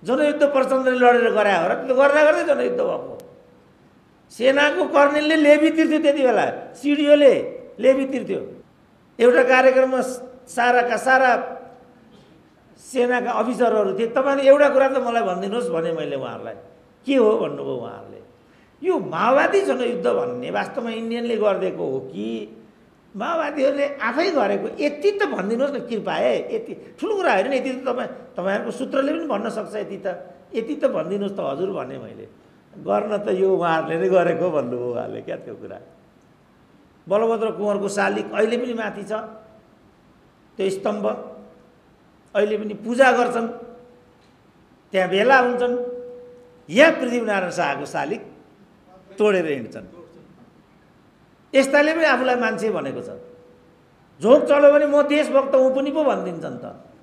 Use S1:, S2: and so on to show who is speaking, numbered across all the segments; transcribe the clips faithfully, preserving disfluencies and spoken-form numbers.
S1: जनयुद्ध प्रचण्डले लडेर गरायो र त्यो गर्दा गर्दै जनयुद्ध भएको। सेनाको कर्नेलले लेबी तिर्थ्यो त्यति बेला, सिडिओले लेबी तिर्थ्यो। एउटा कार्यक्रममा साराका सारा सेनाका अफिसरहरू थिए। तपाईँले एउटा कुरा त मलाई भनिदिनुहोस् भने मैले उहाँहरूलाई के हो भन्नुभयो उहाँहरूले। यो माओवादी जनयुद्ध भन्ने वास्तवमा इन्डियनले गरिदिएको हो कि माओवादीहरूले आफै गरेको, यति त भनिदिनुहोस् न कृपया। यति ठुलो कुरा होइन, यति त तपाईँ तपाईँहरूको सूत्रले पनि भन्न सक्छ। यति त यति त भनिदिनुहोस् त हजुर भने मैले। गर्न त यो उहाँहरूले नै गरेको भन्नुभयो उहाँले। क्या त्यो कुरा बलभद्र कुँवरको शालिग अहिले पनि माथि छ, त्यो स्तम्भ अहिले पनि पूजा गर्छन्, त्यहाँ भेला हुन्छन्। यहाँ पृथ्वीनारायण शाहको शालिग तोडेर हिँड्छन्। यस्ताले पनि आफूलाई मान्छे भनेको छ। झोक चढ्यो भने म देशभक्त हुँ पनि पो भनिदिन्छन् त।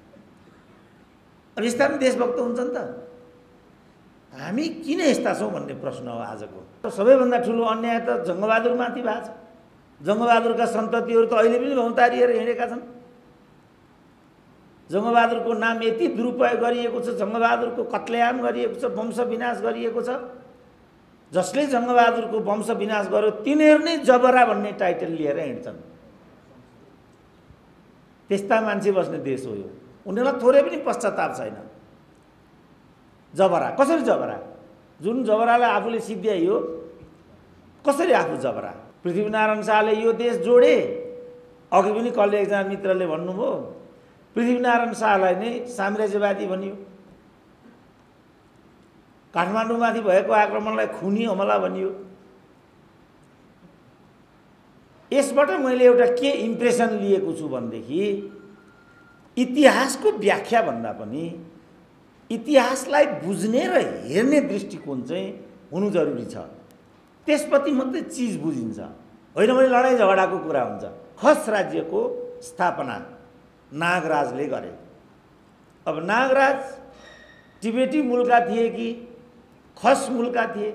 S1: अब यस्ता पनि देशभक्त हुन्छन् त। हामी किन यस्ता छौँ भन्ने प्रश्न हो आजको। सबैभन्दा ठुलो अन्याय त जङ्गबहादुरमाथि भएको छ। जङ्गबहादुरका सन्ततिहरू त अहिले पनि भौतारिएर हिँडेका छन्। जङ्गबहादुरको नाम यति दुरुपयोग गरिएको छ, जङ्गबहादुरको कत्लेआम गरिएको छ, वंश विनाश गरिएको छ। जसले जङ्गबहादुरको वंश विनाश गर्यो तिनीहरू नै जबरा भन्ने टाइटल लिएर हिँड्छन्। त्यस्ता मान्छे बस्ने देश हो यो। उनीहरूलाई थोरै पनि पश्चाताप छैन। जबरा कसरी जबरा? जुन जबरालाई आफूले सिद्ध्याइयो कसरी आफू जबरा? पृथ्वीनारायण शाहले यो देश जोडे। अघि पनि कसले एकजना मित्रले भन्नुभयो पृथ्वीनारायण शाहलाई नै साम्राज्यवादी भनियो। काठमाडौँमाथि भएको आक्रमणलाई खुनी हमला भनियो। यसबाट मैले एउटा के इम्प्रेसन लिएको छु भनेदेखि इतिहासको व्याख्या भन्दा पनि इतिहासलाई बुझ्ने र हेर्ने दृष्टिकोण चाहिँ हुनु जरुरी छ। त्यसपछि मात्रै चिज बुझिन्छ। होइन भने लडाइँ झगडाको कुरा हुन्छ। खस राज्यको स्थापना नागराजले गरे। अब नागराज टिबेटी मूलका थिए कि खस मूलका थिए?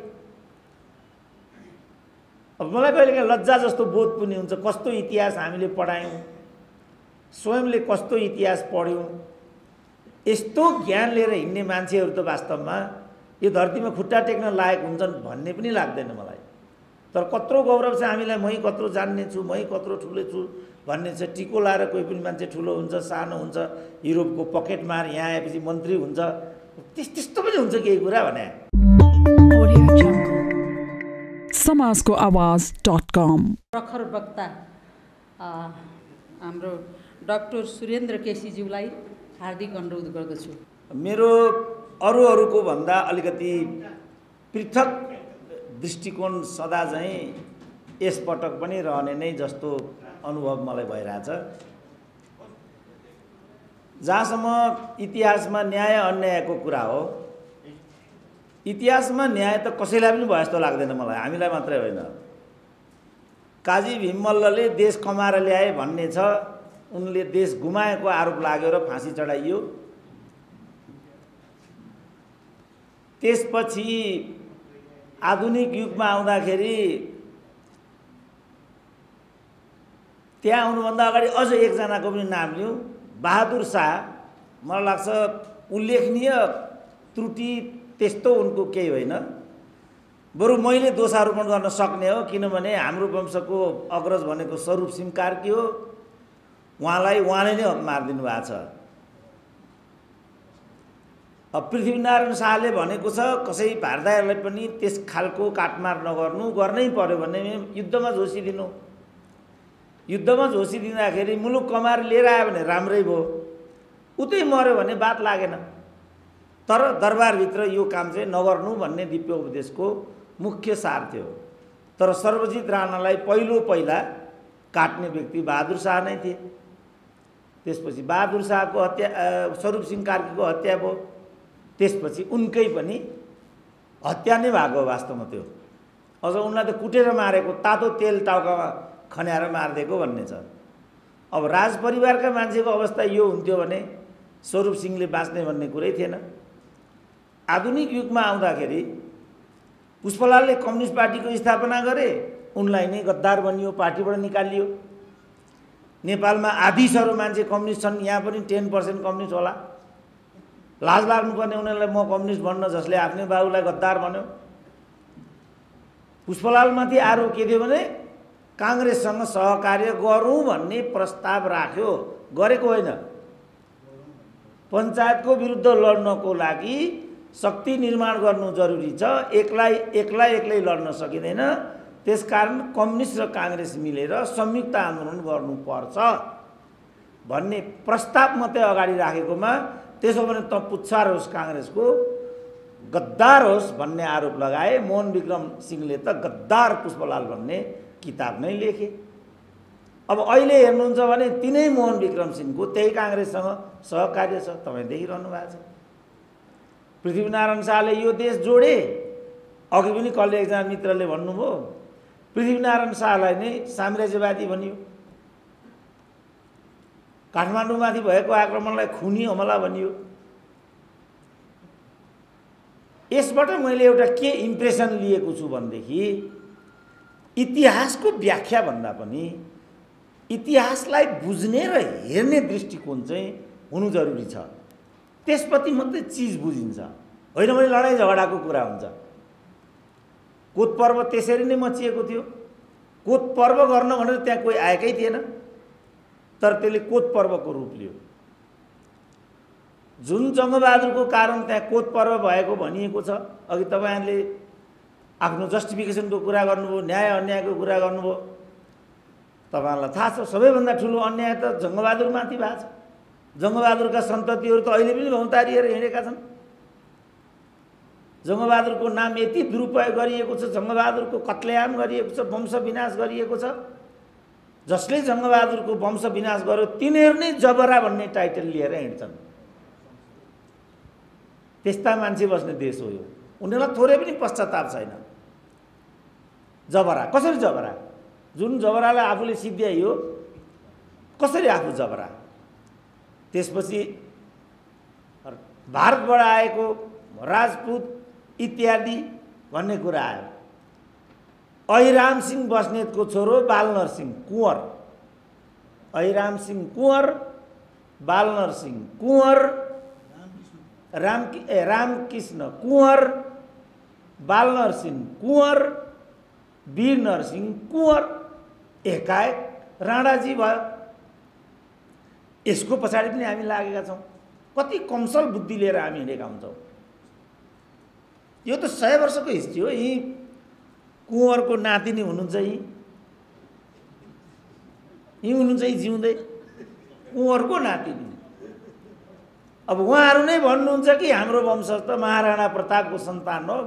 S1: अब मलाई कहिलेकाहीँ लज्जा जस्तो बोध पनि हुन्छ। कस्तो इतिहास हामीले पढायौँ, स्वयंले कस्तो इतिहास पढ्यौँ। यस्तो ज्ञान लिएर हिँड्ने मान्छेहरू त वास्तवमा यो धरतीमा खुट्टा टेक्न लायक हुन्छन् भन्ने पनि लाग्दैन मलाई। तर कत्रो गौरव छ हामीलाई, मै कत्रो जान्ने छु, मै कत्रो ठुलो छु भन्ने छ। टिको लाएर कोही पनि मान्छे ठुलो हुन्छ, सानो हुन्छ, युरोपको पकेट मार यहाँ आएपछि मन्त्री हुन्छ, त्यस त्यस्तो पनि हुन्छ केही कुरा भने।
S2: समाजको आवाज डट कम
S3: प्रखर वक्ता हाम्रो डाक्टर सुरेन्द्र केसीज्यूलाई हार्दिक अनुरोध गर्दछु।
S1: मेरो अरू अरूको भन्दा अलिकति पृथक दृष्टिकोण सदा चाहिँ यसपटक पनि रहने नै जस्तो अनुभव मलाई भइरहेछ। जहाँसम्म इतिहासमा न्याय अन्यायको कुरा हो, इतिहासमा न्याय त कसैलाई पनि भयो जस्तो लाग्दैन मलाई, हामीलाई मात्रै होइन। काजी भीममल्लले देश कमाएर ल्याए भन्ने छ, उनले देश गुमाएको आरोप लाग्यो र फाँसी चढाइयो। त्यसपछि आधुनिक युगमा आउँदाखेरि त्यहाँ आउनुभन्दा अगाडि अझ एकजनाको पनि नाम लिउँ, बहादुर शाह। मलाई लाग्छ उल्लेखनीय त्रुटि त्यस्तो उनको केही होइन, बरु मैले दोषारोपण गर्न सक्ने हो। किनभने हाम्रो वंशको अग्रज भनेको स्वरूप सिंह कार्की हो, उहाँलाई उहाँले नै मारिदिनु भएको छ। अब पृथ्वीनारायण शाहले भनेको छ कसै भारदाहरूलाई पनि त्यस खालको काटमार नगर्नु, गर्नै पर्यो भने युद्धमा झोसिदिनु। युद्धमा झोसिदिँदाखेरि मुलुक कमाएर लिएर आयो भने राम्रै भयो, उतै मर्यो भने बात लागेन। तर दरबारभित्र यो काम चाहिँ नगर्नु भन्ने दिव्य उपदेशको मुख्य सार थियो। तर सर्वजित राणालाई पहिलो पहिला काट्ने व्यक्ति बहादुर शाह नै थिए। त्यसपछि बहादुर शाहको हत्या, स्वरूप सिंह कार्कीको हत्या भयो। त्यसपछि उनकै पनि हत्या नै भएको वास्तवमा त्यो। अझ उनलाई त कुटेर मारेको, तातो तेल टाउकामा खन्याएर मारिदिएको भन्ने छ। अब राजपरिवारका मान्छेको अवस्था यो हुन्थ्यो भने स्वरूप सिंहले बाँच्ने भन्ने कुरै थिएन। आधुनिक युगमा आउँदाखेरि पुष्पलालले कम्युनिस्ट पार्टीको स्थापना गरे, उनलाई नै गद्दार बनियो, पार्टीबाट निकालियो। नेपालमा आधी सरो मान्छे कम्युनिस्ट छन्, यहाँ पनि टेन पर्सेन्ट कम्युनिस्ट होला। लाज लाग्नुपर्ने उनीहरूलाई म कम्युनिस्ट भन्न जसले आफ्नै बाबुलाई गद्दार भन्यो। पुष्पलालमाथि आरोप के थियो भने काङ्ग्रेससँग सहकार्य गरौँ भन्ने प्रस्ताव राख्यो, गरेको होइन। पञ्चायतको विरुद्ध लड्नको लागि शक्ति निर्माण गर्नु जरुरी छ, एक्लै एक्लै एक्लै लड्न सकिँदैन। त्यसकारण कम्युनिस्ट र काङ्ग्रेस मिलेर संयुक्त आन्दोलन गर्नुपर्छ भन्ने प्रस्ताव मात्रै अगाडि राखेकोमा त्यसो भने त पुच्छार होस्, काङ्ग्रेसको गद्दार होस् भन्ने आरोप लगाए। मोहन विक्रम सिंहले त गद्दार पुष्पलाल भन्ने किताब नै लेखे। अब अहिले हेर्नुहुन्छ भने तिनै मोहन विक्रम सिंहको त्यही काङ्ग्रेससँग सहकार्य छ, तपाईँ देखिरहनु भएको छ। पृथ्वीनारायण शाहले यो देश जोडे, अघि पनि कसले एकजना मित्रले भन्नुभयो पृथ्वीनारायण शाहलाई नै साम्राज्यवादी भनियो, काठमाडौँमाथि भएको आक्रमणलाई खुनी हमला भनियो। यसबाट मैले एउटा के इम्प्रेसन लिएको छु भनेदेखि इतिहासको व्याख्या भन्दा पनि इतिहासलाई बुझ्ने र हेर्ने दृष्टिकोण चाहिँ हुनु जरुरी छ। त्यसपछि मात्रै चिज बुझिन्छ, होइन भने लडाइँ झगडाको कुरा हुन्छ। कोत पर्व त्यसरी नै मचिएको थियो। कोत पर्व गर्न भनेर त्यहाँ कोही आएकै थिएन, तर त्यसले कोत पर्वको रूप लियो। जुन जङ्गबहादुरको कारण त्यहाँ कोत पर्व भएको भनिएको छ। अघि तपाईँहरूले आफ्नो जस्टिफिकेसनको कुरा गर्नुभयो, न्याय अन्यायको कुरा गर्नुभयो। तपाईँहरूलाई थाहा छ सबैभन्दा ठुलो अन्याय त जङ्गबहादुरमाथि भएको छ। जङ्गबहादुरका सन्ततिहरू त अहिले पनि भौतारिएर हिँडेका छन्। जङ्गबहादुरको नाम यति दुरुपयोग गरिएको छ, जङ्गबहादुरको कत्लेआम गरिएको छ, वंश विनाश गरिएको छ। जसले जङ्गबहादुरको वंश विनाश गर्यो तिनीहरू नै जबरा भन्ने टाइटल लिएर हिँड्छन्। त्यस्ता मान्छे बस्ने देश हो यो। उनीहरूलाई थोरै पनि पश्चाताप छैन। जबरा कसरी जबरा? जुन जबरालाई आफूले सिद्ध्याइयो कसरी आफू जबरा? त्यसपछि भारतबाट आएको राजपूत इत्यादि भन्ने कुरा आयो। अहिराम सिंह बस्नेतको छोरो बालनरसिंह कुँवर, अहिराम सिंह कुँवर, बालनरसिंह कुँवर, राम ए रामकृष्ण कुँवर, बालनरसिंह कुँवर, वीर नरसिंह कुँवर, एकाएक राणाजी भयो। यसको पछाडि पनि हामी लागेका छौँ। कति कमसल बुद्धि लिएर हामी हिँडेका हुन्छौँ। यो त सय वर्षको हिस्ट्री हो। यी कुँवरको नातिनी हुनुहुन्छ, यी यी हुनुहुन्छ यी जिउँदै कुँवरको नातिनी। अब उहाँहरू नै भन्नुहुन्छ कि हाम्रो वंश त महाराणा प्रतापको सन्तान हो।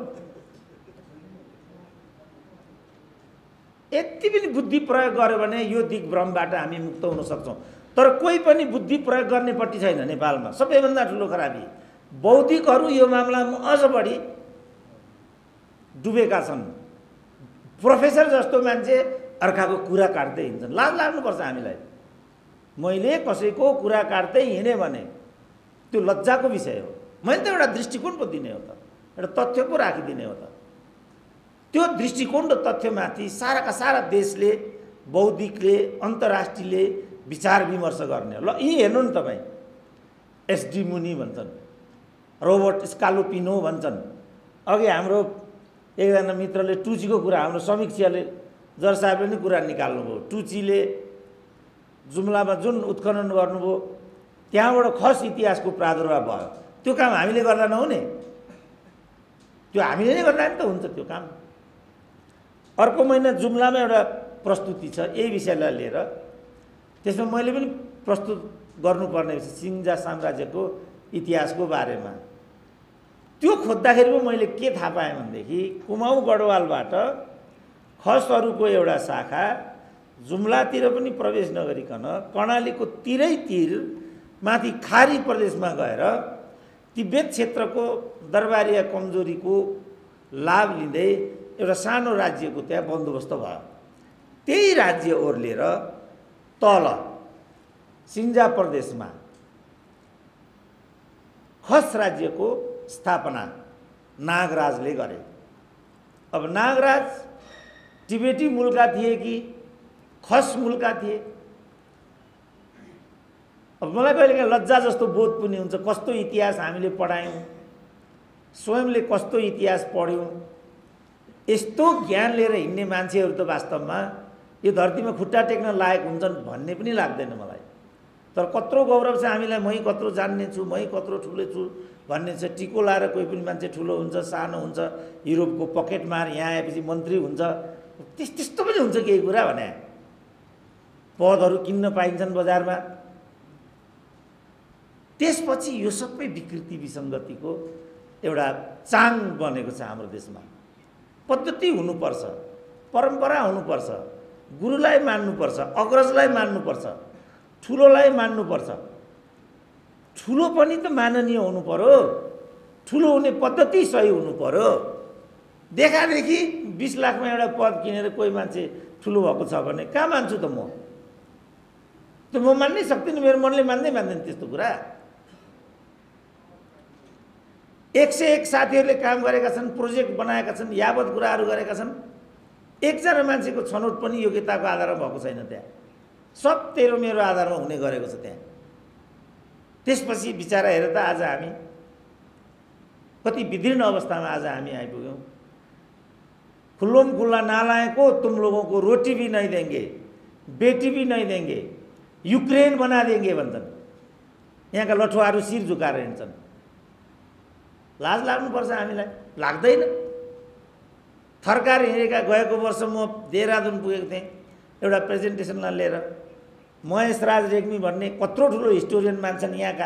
S1: यति पनि बुद्धि प्रयोग गर्यो भने यो दिग्भ्रमबाट हामी मुक्त हुन सक्छौँ। तर कोही पनि बुद्धि प्रयोग गर्नेपट्टि छैन नेपालमा। सबैभन्दा ठुलो खराबी बौद्धिकहरू यो मामलामा अझ बढी डुबेका छन्। प्रोफेसर जस्तो मान्छे अर्काको कुरा काट्दै हिँड्छन्। लाज लाग्नुपर्छ हामीलाई। मैले कसैको कुरा काट्दै हिँडेँ भने त्यो लज्जाको विषय हो। मैले त एउटा दृष्टिकोण पो दिने हो त, एउटा तथ्य पो राखिदिने हो त। त्यो दृष्टिकोण र तथ्यमाथि साराका सारा देशले, बौद्धिकले, अन्तर्राष्ट्रियले विचार विमर्श गर्ने। ल यी हेर्नु नि तपाईँ, एसडी मुनी भन्छन्, रोबर्ट स्कालोपिनो भन्छन्। अघि हाम्रो एकजना मित्रले टुचीको कुरा, हाम्रो समीक्षाले जर साहबले नै कुरा निकाल्नुभयो। टुचीले जुम्लामा जुन उत्खनन गर्नुभयो त्यहाँबाट खस इतिहासको प्रादुर्भाव भयो। त्यो काम हामीले गर्दा नहुने, त्यो हामीले नै गर्दा नि त हुन्छ त्यो काम। अर्को महिना जुम्लामा एउटा प्रस्तुति छ यही विषयलाई लिएर। त्यसमा मैले पनि प्रस्तुत गर्नुपर्ने सिङ्जा साम्राज्यको इतिहासको बारेमा। त्यो खोज्दाखेरि पो मैले के थाहा पाएँ भनेदेखि कुमाउ गढवालबाट खसहरूको एउटा शाखा जुम्लातिर पनि प्रवेश नगरिकन कर्णालीको तिरै तिर माथि खारी प्रदेशमा गएर तिब्बत क्षेत्रको दरबारिया कमजोरीको लाभ लिँदै एउटा सानो राज्यको त्यहाँ बन्दोबस्त भयो। त्यही राज्य ओर्लेर तल सिङ्जा प्रदेशमा खस राज्यको स्थापना नागराजले गरे। अब नागराज तिब्बती मूलका थिए कि खस मूलका थिए? अब मलाई कहिलेकाहीँ लज्जा जस्तो बोध पनि हुन्छ, कस्तो इतिहास हामीले पढायौँ, स्वयंले कस्तो इतिहास पढ्यौँ। यस्तो ज्ञान लिएर हिँड्ने मान्छेहरू त वास्तवमा यो धरतीमा खुट्टा टेक्न लायक हुन्छन् भन्ने पनि लाग्दैन मलाई। तर कत्रो गौरव छ हामीलाई, मै कत्रो जान्ने छु, मै कत्रो ठुलो छु भन्ने छ। टिको लाएर कोही पनि मान्छे ठुलो हुन्छ, सानो हुन्छ, युरोपको पकेट मार यहाँ आएपछि मन्त्री हुन्छ, त्यस त्यस्तो पनि हुन्छ केही कुरा भने। पदहरू किन्न पाइन्छन् बजारमा। त्यसपछि यो सबै विकृति विसङ्गतिको एउटा चाङ बनेको छ हाम्रो देशमा। पद्धति हुनुपर्छ, परम्परा हुनुपर्छ, गुरुलाई मान्नुपर्छ, अग्रजलाई मान्नुपर्छ, ठुलोलाई मान्नुपर्छ। ठुलो पनि त माननीय हुनु पर्यो, ठुलो हुने पद्धति सही हुनु पर्यो। देखादेखि बीस लाखमा एउटा पद किनेर कोही मान्छे ठुलो भएको छ भने कहाँ मान्छु त म? त म मान्नै सक्दिनँ, मेरो मनले मान्दै मान्दैन त्यस्तो कुरा। एक सय एक साथीहरूले काम गरेका छन्, प्रोजेक्ट बनाएका छन्, यावत कुराहरू गरेका छन्। एकजना मान्छेको छनौट पनि योग्यताको आधारमा भएको छैन त्यहाँ। सब तेरो मेरो आधारमा हुने गरेको छ त्यहाँ। त्यसपछि बिचारा हेर त आज हामी कति विदीर्ण अवस्थामा आज हामी आइपुग्यौँ। खुल्लोम खुल्ला नालायको तुम लोगों को रोटी भी नहीं देंगे, बेटी भी नहीं देंगे, युक्रेन बना देंगे भन्छन्। यहाँका लठुवाहरू शिर झुकाएर हिँड्छन्। लाज लाग्नुपर्छ हामीलाई, लाग्दैन? थर्काएर हिँडेका गएको वर्ष म देहरादुन पुगेको थिएँ एउटा प्रेजेन्टेसनलाई लिएर। महेश राज रेग्मी भन्ने कत्रो ठुलो हिस्टोरियन मान्छन् यहाँका।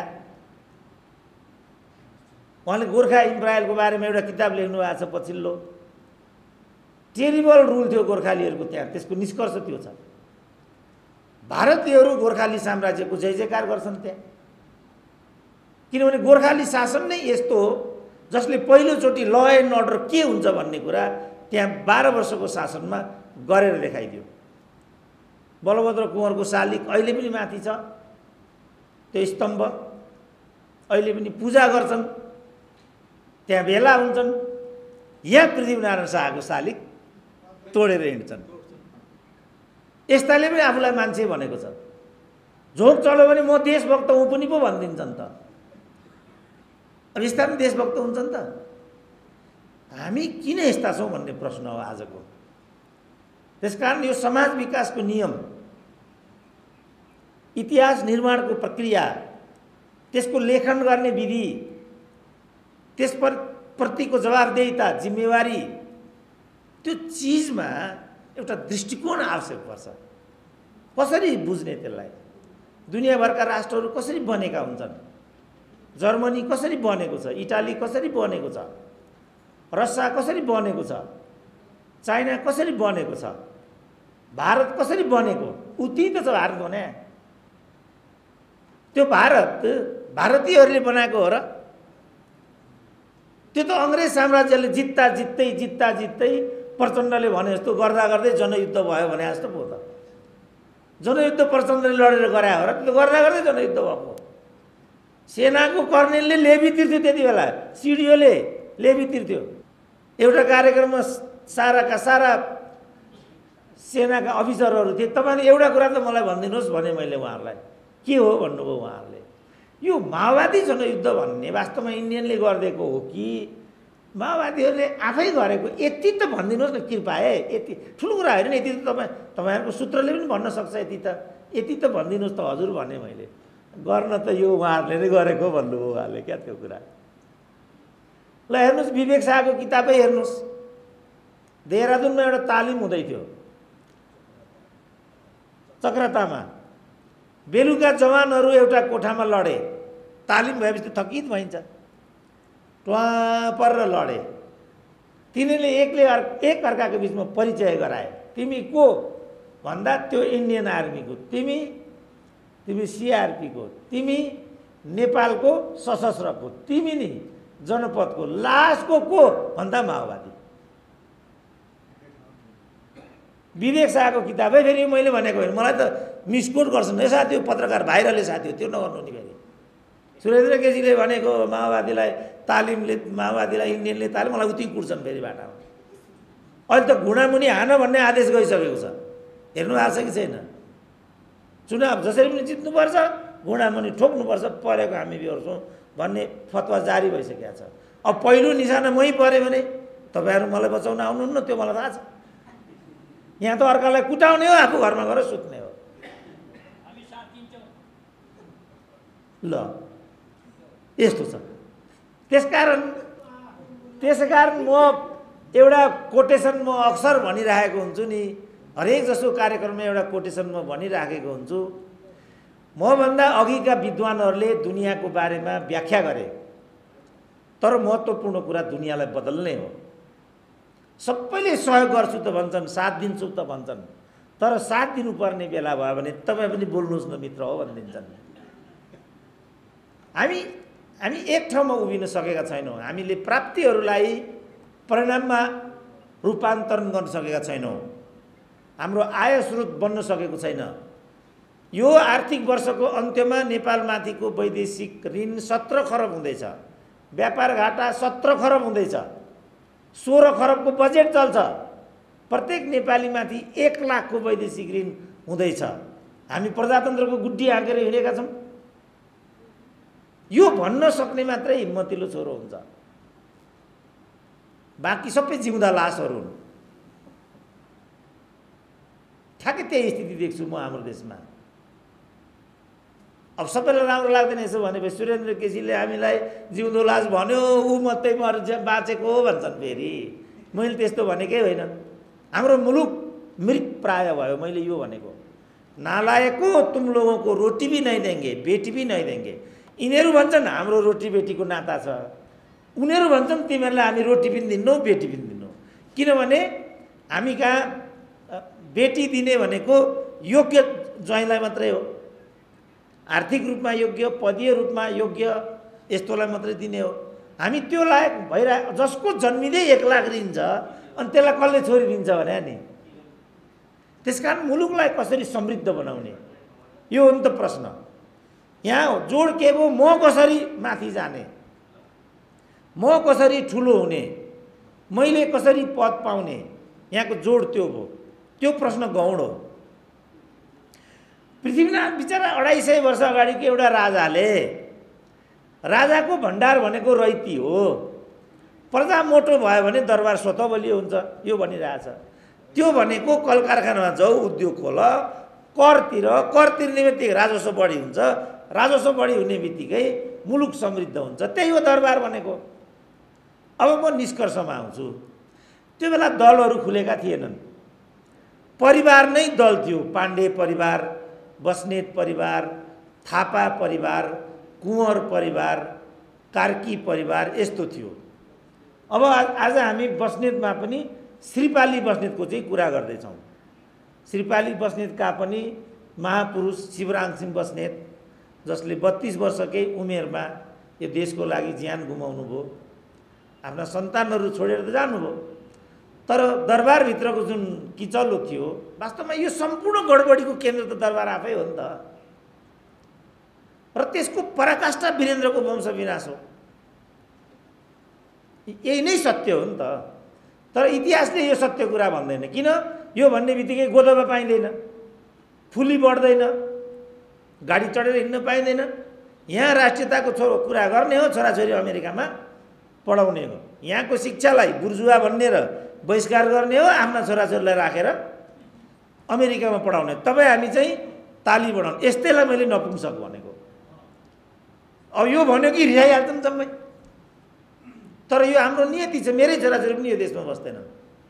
S1: उहाँले गोर्खा इम्प्रायलको बारेमा एउटा किताब लेख्नु भएको छ पछिल्लो। टेरिबल रुल थियो गोर्खालीहरूको त्यहाँ, त्यसको निष्कर्ष त्यो छ। भारतीयहरू गोर्खाली साम्राज्यको जय जयकार गर्छन् त्यहाँ, किनभने गोर्खाली शासन नै यस्तो हो जसले पहिलोचोटि ल एन्ड अर्डर के हुन्छ भन्ने कुरा त्यहाँ बाह्र वर्षको शासनमा गरेर देखाइदियो। बलभद्र कुँवरको शालिग अहिले पनि माथि छ, त्यो स्तम्भ अहिले पनि पूजा गर्छन्, त्यहाँ भेला हुन्छन्। यहाँ पृथ्वीनारायण शाहको शालिग तोडेर हिँड्छन्। यस्ताले पनि आफूलाई मान्छे भनेको छ। झोक चल्यो भने म देशभक्त हुँ पनि पो भनिदिन्छन् त। अब यस्ता पनि देशभक्त हुन्छन् त। हामी किन यस्ता छौँ भन्ने प्रश्न हो आजको। त्यसकारण यो समाज विकासको नियम, इतिहास निर्माणको प्रक्रिया, त्यसको लेखन गर्ने विधि, त्यस प्रतिको जवाबदेहिता, जिम्मेवारी, त्यो चिजमा एउटा दृष्टिकोण आवश्यक पर्छ। कसरी बुझ्ने त्यसलाई? दुनियाँभरका राष्ट्रहरू कसरी बनेका हुन्छन्? जर्मनी कसरी बनेको छ? इटाली कसरी बनेको छ? रसिया कसरी बनेको छ? चाइना कसरी बनेको छ? भारत कसरी बनेको? उति त छ भारत भने। त्यो भारत भारतीयहरूले बनाएको हो र? त्यो त अङ्ग्रेज साम्राज्यले जित्दा जित्दै जित्दा जित्दै प्रचण्डले भने जस्तो गर्दा गर्दै जनयुद्ध भयो भने जस्तो पो त। जनयुद्ध प्रचण्डले लडेर गरायो हो र? त्यो गर्दा गर्दै जनयुद्ध भएको। सेनाको कर्नेलले लेबी तिर्थ्यो त्यति बेला, सिडिओले लेबी तिर्थ्यो। एउटा कार्यक्रममा साराका सारा सेनाका अफिसरहरू थिए। तपाईँले एउटा कुरा त मलाई भनिदिनुहोस् भने मैले उहाँहरूलाई, के हो भन्नुभयो उहाँहरूले? यो माओवादी जनयुद्ध भन्ने वास्तवमा इन्डियनले गरिदिएको हो कि माओवादीहरूले आफै गरेको? यति त भनिदिनुहोस् न कृपया। यति ठुलो कुरा होइन, यति त तपाईँ तपाईँहरूको सूत्रले पनि भन्न सक्छ। यति त यति त भनिदिनुहोस् त हजुर भने मैले। गर्न त यो उहाँहरूले नै गरेको भन्नुभयो उहाँले। क्या त्यो कुरा? ल हेर्नुहोस्, विवेक शाहको किताबै हेर्नुहोस्। देहरादुनमा एउटा तालिम हुँदै थियो चक्रतामा। बेलुका जवानहरू एउटा कोठामा लडे। तालिम भएपछि थकित भइन्छ, ट्वा परेर लडे। तिनीहरूले एकले एक अर्काको बिचमा परिचय गराए। तिमी को भन्दा त्यो इन्डियन आर्मीको, तिमी तिमी सिआरपीको, तिमी नेपालको सशस्त्रको, तिमी नि जनपदको, लास्टको को भन्दा माओवादी। विवेक शाहको किताब है। फेरि मैले भनेको होइन, मलाई त मिसकोट गर्छन् है साथी, पत्रकार भाइरलले साथी हो, त्यो नगर्नु नि। फेरि सुरेन्द्र केसीले भनेको माओवादीलाई तालिमले, माओवादीलाई इन्डियनले तालिम, मलाई उति कुट्छन् फेरि बाटामा। अहिले त घुँडामुनि हान भन्ने आदेश गइसकेको छ। हेर्नु आएको छ कि छैन? चुनाव जसरी पनि जित्नुपर्छ, घुँडामुनि ठोक्नुपर्छ, परेको हामी बिहोर्छौँ भन्ने फतवा जारी भइसकेको छ। अब पहिलो निशाना मै पऱ्यो भने तपाईँहरू मलाई बचाउन आउनुहुन्न, त्यो मलाई थाहा छ। यहाँ त अर्कालाई कुटाउने हो, आफू घरमा गएर सुत्ने हो। ल यस्तो छ। त्यसकारण त्यसकारण म एउटा कोटेसन म अक्सर भनिरहेको हुन्छु नि, हरेक जसो कार्यक्रममा एउटा कोटेसन म भनिराखेको हुन्छु। मभन्दा अघिका विद्वानहरूले दुनियाँको बारेमा व्याख्या गरे, तर महत्त्वपूर्ण कुरा दुनियाँलाई बदल्ने हो। सबैले सहयोग गर्छु त भन्छन्, साथ दिन्छु त भन्छन्, तर साथ दिनुपर्ने बेला भयो भने तपाईँ पनि बोल्नुहोस् न मित्र हो भनिदिन्छन्। हामी हामी एक ठाउँमा उभिन सकेका छैनौँ। हामीले प्राप्तिहरूलाई परिणाममा रूपान्तरण गर्न सकेका छैनौँ। हाम्रो आय स्रोत बन्न सकेको छैन। यो आर्थिक वर्षको अन्त्यमा नेपालमाथिको वैदेशिक ऋण सत्र खरब हुँदैछ, व्यापार घाटा सत्र खरब हुँदैछ, सोह्र खरबको बजेट चल्छ। प्रत्येक नेपालीमाथि एक लाखको वैदेशिक ऋण हुँदैछ। हामी प्रजातन्त्रको गुड्डी हाँकेर हिँडेका छौँ। यो भन्न सक्ने मात्रै हिम्मतिलो छोरो हुन्छ, बाँकी सबै जिउँदा लासहरू हुन्। ठ्याक्कै त्यही स्थिति देख्छु म हाम्रो देशमा। अब सबैलाई राम्रो लाग्दैन यसो भनेपछि सुरेन्द्र केसीले हामीलाई जिउँदो लास भन्यो, ऊ मात्रै मर बाँचेको भन्छन् फेरि। मैले त्यस्तो भनेकै होइन। हाम्रो मुलुक मृत प्राय भयो। मैले यो भनेको नालायको तुम लोगों को रोटी भी नहीं देंगे, बेटी भी नहीं देंगे। यिनीहरू भन्छन् हाम्रो रोटी बेटीको नाता छ, उनीहरू भन्छन् तिमीहरूलाई हामी रोटी पनि दिन्नौ, बेटी पनि दिन्नौ। किनभने हामी कहाँ बेटी दिने भनेको योग्य ज्वाइँलाई मात्रै हो, आर्थिक रूपमा योग्य, पदीय रूपमा योग्य, यस्तोलाई मात्रै दिने हो। हामी त्यो लायक भइरह जसको जन्मिँदै एक लाख दिन्छ अनि त्यसलाई कसले छोरी दिन्छ भने नि। त्यसकारण मुलुकलाई कसरी समृद्ध बनाउने, यो हो नि त प्रश्न। यहाँ जोड के भयो, म कसरी माथि जाने, म कसरी ठुलो हुने, मैले कसरी पद पाउने, यहाँको जोड त्यो भयो। त्यो प्रश्न गौण हो। पृथ्वीनाथ बिचरा अढाई सय वर्ष अगाडिको एउटा राजाले, राजाको भण्डार भनेको रैती हो, प्रजा मोटो भयो भने दरबार स्वतः बलियो हुन्छ, यो भनिरहेछ। त्यो भनेको कल कारखानामा जाऊ, उद्योग खोल, कर तिर, कर तिर्ने बित्तिकै राजस्व बढी हुन्छ, राजस्व बढी हुने बित्तिकै मुलुक समृद्ध हुन्छ। त्यही हो दरबार भनेको। अब म निष्कर्षमा आउँछु। त्यो बेला दलहरू खुलेका थिएनन्, परिवार नै दल थियो। पाण्डे परिवार, बस्नेत परिवार, थापा परिवार, कुँवर परिवार, कार्की परिवार, यस्तो थियो। अब आज हामी बस्नेतमा पनि श्रीपाली बस्नेतको चाहिँ कुरा गर्दैछौँ। श्रीपाली बस्नेतका पनि महापुरुष शिवराम सिंह बस्नेत, जसले बत्तीस वर्षकै उमेरमा यो देशको लागि ज्यान गुमाउनु भयो, आफ्ना सन्तानहरू छोडेर त जानुभयो। तर दरबारभित्रको जुन किचलो थियो, वास्तवमा यो सम्पूर्ण गडबडीको केन्द्र त दरबार आफै हो नि त। र त्यसको पराकाष्ठा वीरेन्द्रको वंश विनाश हो। यही नै सत्य हो नि त। तर इतिहासले यो सत्य कुरा भन्दैन। किन? यो भन्ने बित्तिकै गोदमा पाइँदैन, फुली बढ्दैन, गाडी चढेर हिँड्न पाइँदैन। यहाँ राष्ट्रियताको छोरो कुरा गर्ने हो, छोराछोरी अमेरिकामा पढाउने हो। यहाँको शिक्षालाई बुर्जुवा भन्ने र बहिष्कार गर्ने हो, आफ्ना छोराछोरीलाई राखेर अमेरिकामा पढाउने। तपाईँ हामी चाहिँ ताली बढाउने। यस्तैलाई मैले नपुंसक भनेको। अब यो भन्यो कि रिसाइहाल्छन् जम्मै। तर यो हाम्रो नियति छ। मेरै छोराछोरी पनि यो देशमा बस्दैनन्।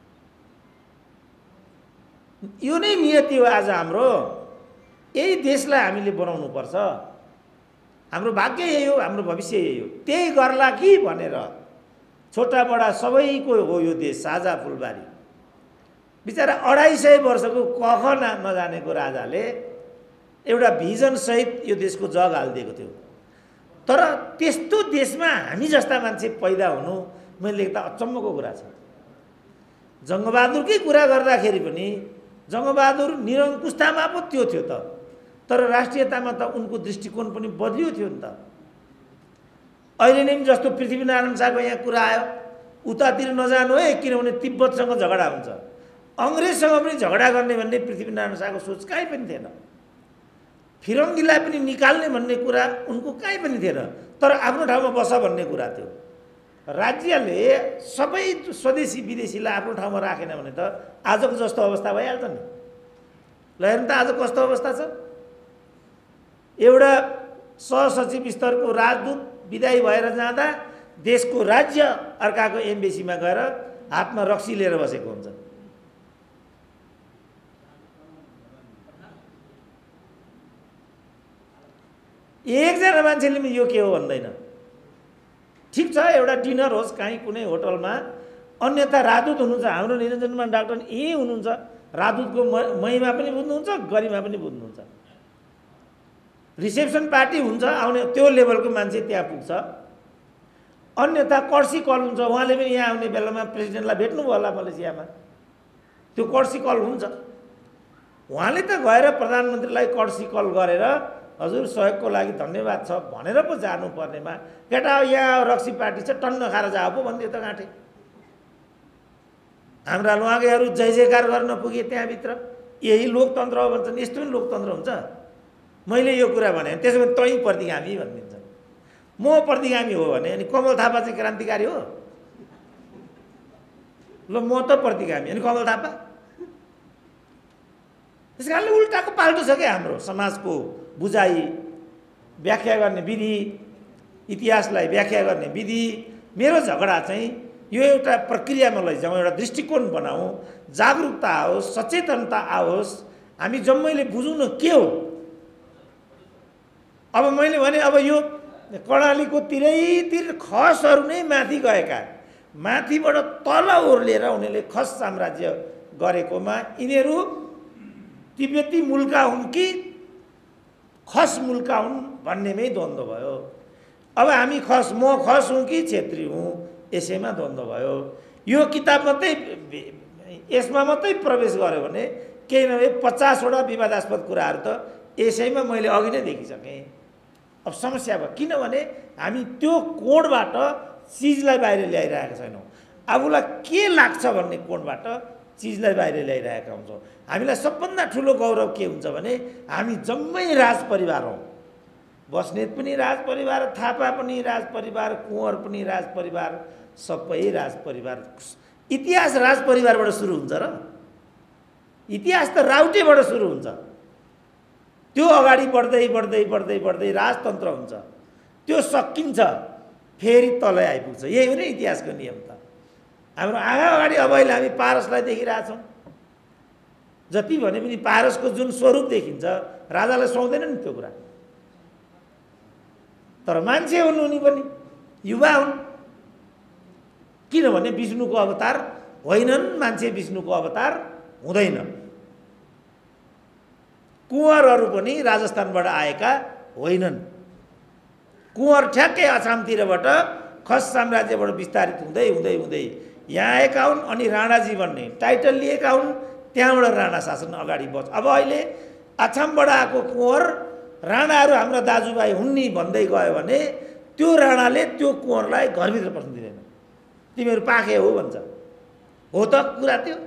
S1: यो नै नियति हो आज हाम्रो। यही देशलाई हामीले बनाउनु पर्छ। हाम्रो भाग्य यही हो, हाम्रो भविष्य यही हो। त्यही गर्ला कि भनेर छोटा बडा सबैको हो यो देश, साझा फुलबारी। बिचरा अढाई सय वर्षको कख नजानेको राजाले एउटा भिजन सहित यो देशको जग हालिदिएको थियो। तर त्यस्तो देशमा हामी जस्ता मान्छे पैदा हुनु मैले देख्दा अचम्मको कुरा छ। जङ्गबहादुरकै कुरा गर्दाखेरि पनि जङ्गबहादुर निरङ्कुशतामा पो त्यो थियो त, तर राष्ट्रियतामा त उनको दृष्टिकोण पनि बदलियो थियो नि त। अहिले नै जस्तो पृथ्वीनारायण शाहको यहाँ कुरा आयो, उतातिर नजानु है किनभने तिब्बतसँग झगडा हुन्छ। अङ्ग्रेजसँग पनि झगडा गर्ने भन्ने पृथ्वीनारायण शाहको सोच कहीँ पनि थिएन। फिरङ्गीलाई पनि निकाल्ने भन्ने कुरा उनको कहीँ पनि थिएन, तर आफ्नो ठाउँमा बस भन्ने कुरा थियो। राज्यले सबै स्वदेशी विदेशीलाई आफ्नो ठाउँमा राखेन भने त आजको जस्तो अवस्था भइहाल्छ नि। ल हेर्नु त आज कस्तो अवस्था छ। एउटा सहसचिव स्तरको राजदूत विदाई भएर जाँदा देशको राज्य अर्काको एम्बेसीमा गएर हातमा रक्सी लिएर बसेको हुन्छ। एकजना मान्छेले पनि यो के हो भन्दैन। ठिक छ, एउटा डिनर होस् कहीँ कुनै होटलमा, अन्यथा राजदूत हुनुहुन्छ। हाम्रो निरञ्जनमान डाक्टर यहीँ हुनुहुन्छ, राजदूतको महिमा पनि बुझ्नुहुन्छ, गरिमा पनि बुझ्नुहुन्छ। रिसेप्सन पार्टी हुन्छ, आउने त्यो लेभलको मान्छे त्यहाँ पुग्छ। अन्यथा कर्सी कल हुन्छ, उहाँले पनि यहाँ आउने बेलामा प्रेसिडेन्टलाई भेट्नुभयो होला मलेसियामा, त्यो कर्सी कल हुन्छ। उहाँले त गएर प्रधानमन्त्रीलाई कर्सी कल गरेर हजुर सहयोगको लागि धन्यवाद छ भनेर पो जानुपर्नेमा केटा यहाँ रक्सी पार्टी छ टन्न खाएर जाऊ पो भन्दै त गाँठे। हाम्रा लुवागेहरू जय जयकार गर्न पुगे त्यहाँभित्र। यही लोकतन्त्र हो भन्छन्, यस्तो पनि लोकतन्त्र हुन्छ। मैले यो कुरा भने त्यसो भने तै प्रतिगामी भनिदिन्छन्। म प्रतिगामी हो भने अनि कमल थापा चाहिँ क्रान्तिकारी हो? ल म त प्रतिगामी अनि कमल थापा? त्यस कारणले उल्टाको पाल्टो छ क्या हाम्रो समाजको बुझाइ, व्याख्या गर्ने विधि, इतिहासलाई व्याख्या गर्ने विधि। मेरो झगडा चाहिँ यो एउटा प्रक्रियामा लैजाउँ, एउटा दृष्टिकोण बनाऊ, जागरुकता आओस्, सचेतनता आओस्, हामी जम्मैले बुझौँ न के हो। अब मैले भने अब यो कर्णालीको तिरैतिर खसहरू नै माथि गएका, माथिबाट तल ओर्लेर उनीहरूले खस साम्राज्य गरेकोमा यिनीहरू तिब्बती मुल्का हुन् कि खस मुल्का हुन् भन्नेमै द्वन्द्व भयो। अब हामी खस, म खस हुँ कि छेत्री हुँ, यसैमा द्वन्द्व भयो। यो किताब मात्रै यसमा मात्रै प्रवेश गर्यो भने केही नभए पचासवटा विवादास्पद कुराहरू त यसैमा मैले अघि नै देखिसकेँ। अब समस्या भयो किनभने हामी त्यो कोडबाट चिजलाई बाहिर ल्याइरहेका छैनौँ। आफूलाई के लाग्छ भन्ने कोडबाट चिजलाई बाहिर ल्याइरहेका हुन्छौँ। हामीलाई सबभन्दा ठुलो गौरव के हुन्छ भने हामी जम्मै राज परिवार हौँ। बस्नेत पनि राज परिवार, थापा पनि राज परिवार, कुँवर पनि राज परिवार, सबै राज परिवार। इतिहास राज परिवारबाट सुरु हुन्छ र? इतिहास त राउटेबाट सुरु हुन्छ, त्यो अगाडि बढ्दै बढ्दै बढ्दै बढ्दै राजतन्त्र हुन्छ, त्यो सकिन्छ, फेरि तलै आइपुग्छ। यही हो नि इतिहासको नियम त। हाम्रो आँखा अगाडि अब अहिले हामी पारसलाई देखिरहेछौँ। जति भने पनि पारसको जुन स्वरूप देखिन्छ राजालाई सुहाउँदैन नि त्यो कुरा। तर मान्छे हुन् उनी पनि, युवा हुन्। किनभने विष्णुको अवतार होइनन्, मान्छे विष्णुको अवतार हुँदैन। कुँवरहरू पनि राजस्थानबाट आएका होइनन्। कुँवर ठ्याक्कै अछामतिरबाट खस साम्राज्यबाट विस्तारित हुँदै हुँदै हुँदै यहाँ आएका हुन्, अनि राणाजी भन्ने टाइटल लिएका हुन्, त्यहाँबाट राणा शासन अगाडि बढ्छ। अब अहिले अछामबाट आएको कुँवर राणाहरू हाम्रा दाजुभाइ हुन् नि भन्दै गयो भने त्यो राणाले त्यो कुँवरलाई घरभित्र पस्न दिँदैन। तिमीहरू पाखे हो भन्छ। हो त कुरा त्यो।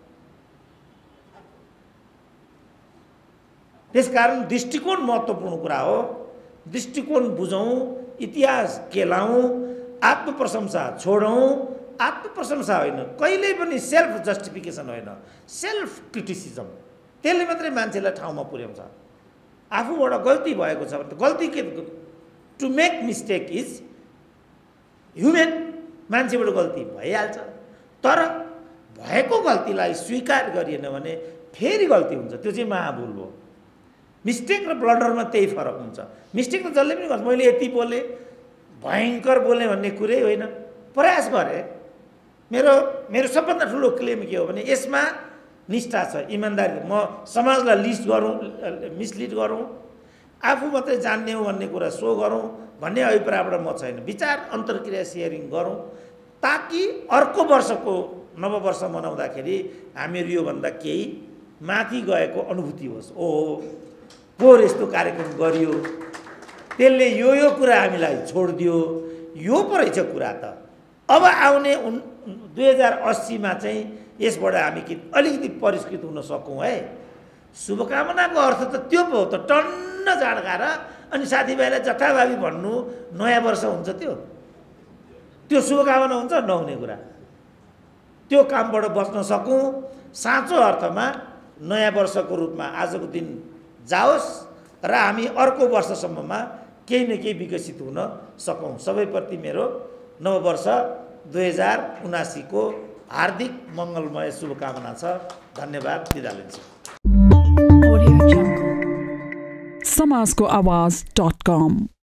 S1: त्यसकारण दृष्टिकोण महत्त्वपूर्ण कुरा हो। दृष्टिकोण बुझौँ, इतिहास केलाउँ, आत्मप्रशंसा छोडौँ। आत्मप्रशंसा होइन, कहिल्यै पनि सेल्फ जस्टिफिकेसन होइन, सेल्फ क्रिटिसिजम। त्यसले मात्रै मान्छेलाई ठाउँमा पुर्याउँछ। आफूबाट गल्ती भएको छ भने गल्ती के, to make mistake is human. मान्छेबाट गल्ती भइहाल्छ, तर भएको गल्तीलाई स्वीकार गरिएन भने फेरि गल्ती हुन्छ, त्यो चाहिँ महाभुल हो। मिस्टेक र ब्लन्डरमा त्यही फरक हुन्छ। मिस्टेक त जसले पनि गर्छ। मैले यति बोलेँ, भयङ्कर बोल्ने भन्ने कुरै होइन, प्रयास गरेँ। मेरो मेरो सबभन्दा ठुलो क्लेम के हो भने यसमा निष्ठा छ, इमान्दारी। म समाजलाई लिस्ट गरौँ, मिसलिड गरौँ, आफू मात्रै जान्ने हो भन्ने कुरा सो गरौँ भन्ने अभिप्रायबाट म छैन। विचार अन्तर्क्रिया सेयरिङ गरौँ, ताकि अर्को वर्षको नववर्ष मनाउँदाखेरि हामीहरू योभन्दा केही माथि गएको अनुभूति होस्। ओहो पोहोर यस्तो कार्यक्रम गरियो, त्यसले यो यो कुरा हामीलाई छोडिदियो, यो पो रहेछ कुरा त। अब आउने उन दुई हजार अस्सीमा चाहिँ यसबाट हामी कि अलिकति परिष्कृत हुन सकौँ है। शुभकामनाको अर्थ त त्यो पो हो त, टन्न सुन्न जाँडगाएर अनि साथीभाइलाई जथाभावी भन्नु नयाँ वर्ष हुन्छ त्यो त्यो शुभकामना हुन्छ नहुने कुरा त्यो कामबाट बच्न सकौँ साँचो अर्थमा नयाँ वर्षको रूपमा आजको दिन जाओस् र हामी अर्को वर्षसम्ममा केही न केही विकसित हुन सकौँ सबैप्रति मेरो नववर्ष दुई हजार उनासीको हार्दिक मङ्गलमय शुभकामना छ धन्यवाद बिदा लिन्छु
S2: समाजको आवाज डट कम